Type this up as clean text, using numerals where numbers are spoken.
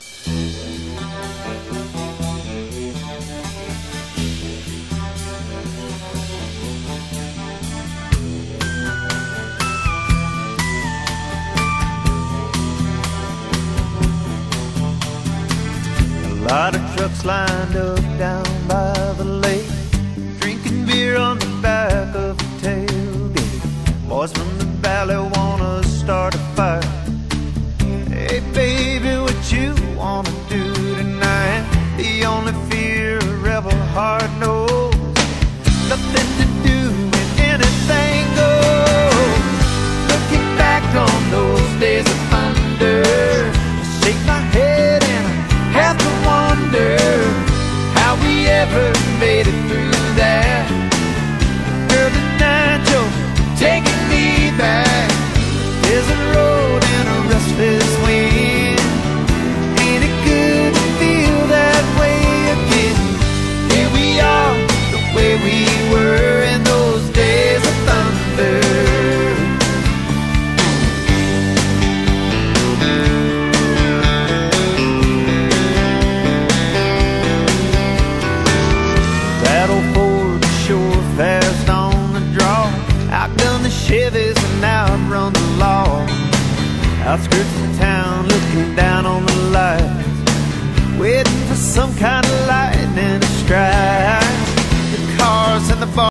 A lot of trucks lined up down by the lake, drinking beer on the back of a tailgate. Boys from the valley wanna start a fire. Hey baby, what you wanna do tonight? The only fear a rebel heart knows, nothing to do when anything goes. Looking back on those days of thunder, I shake my head and I have to wonder how we ever made it through that. Girl, tonight you're taking me back. There's a road and a restless wind. Ain't it good to feel that way again? Here we are, the way we were in those days of thunder. Fast on the draw, outdone the Chevys and outrun the law. Outskirts of town